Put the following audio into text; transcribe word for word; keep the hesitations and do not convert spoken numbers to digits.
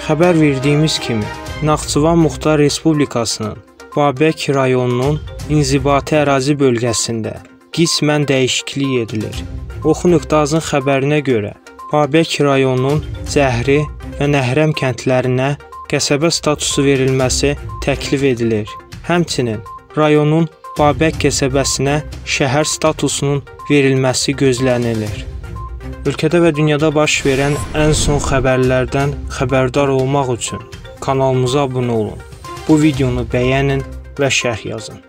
Xəbər verdiyimiz kimi, Naxçıvan Muxtar Respublikasının Babək rayonunun inzibati ərazi bölgəsində qismən dəyişiklik edilir. Oxu.azın xəbərinə görə, Babək rayonunun Cəhri və Nəhrəm kəndlərinə qəsəbə statusu verilməsi təklif edilir. Həmçinin rayonun Babək qəsəbəsinə şəhər statusunun verilməsi gözlənilir. Ölkədə və dünyada baş verən ən son xəbərlərdən xəbərdar olmaq üçün kanalımıza abunə olun. Bu videonu bəyənin və şərh yazın.